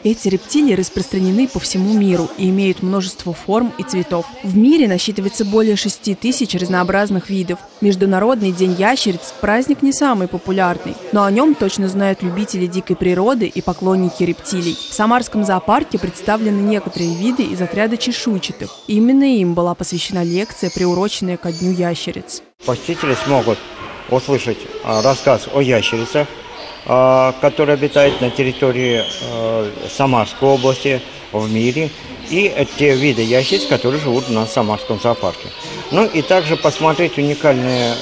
Эти рептилии распространены по всему миру и имеют множество форм и цветов. В мире насчитывается более 6000 разнообразных видов. Международный день ящериц – праздник не самый популярный, но о нем точно знают любители дикой природы и поклонники рептилий. В Самарском зоопарке представлены некоторые виды из отряда чешуйчатых. И именно им была посвящена лекция, приуроченная ко Дню ящериц. Посетители смогут услышать рассказ о ящерицах, которые обитают на территории Самарской области, в мире, и те виды ящериц, которые живут у нас в Самарском зоопарке. Ну и также посмотреть уникальные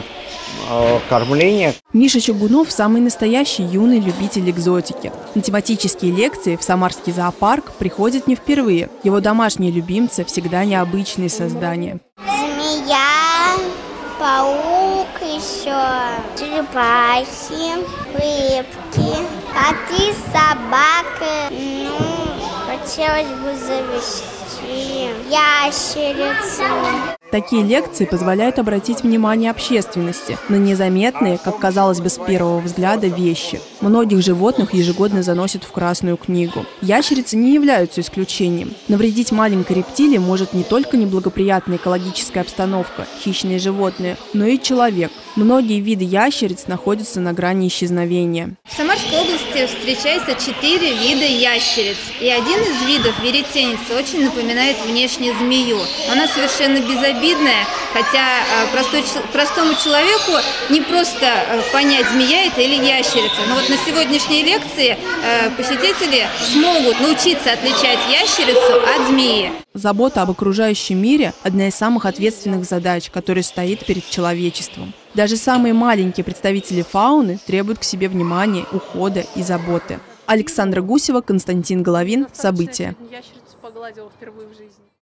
кормление. Миша Чугунов – самый настоящий юный любитель экзотики. На тематические лекции в Самарский зоопарк приходит не впервые. Его домашние любимцы всегда необычные создания. Змея, паук еще, черепахи, рыбки, коты, собаки. Хотелось бы завести ящерицу. Такие лекции позволяют обратить внимание общественности на незаметные, как казалось бы с первого взгляда, вещи. Многих животных ежегодно заносят в Красную книгу. Ящерицы не являются исключением. Навредить маленькой рептилии может не только неблагоприятная экологическая обстановка, хищные животные, но и человек. Многие виды ящериц находятся на грани исчезновения. В Самарской области встречается 4 вида ящериц. И один из видов, веретеница, очень напоминает внешне змею. Она совершенно безобидная, хотя простому человеку не просто понять, змея это или ящерица. Но вот на сегодняшней лекции посетители смогут научиться отличать ящерицу от змеи. Забота об окружающем мире – одна из самых ответственных задач, которая стоит перед человечеством. Даже самые маленькие представители фауны требуют к себе внимания, ухода и заботы. Александра Гусева, Константин Головин. События.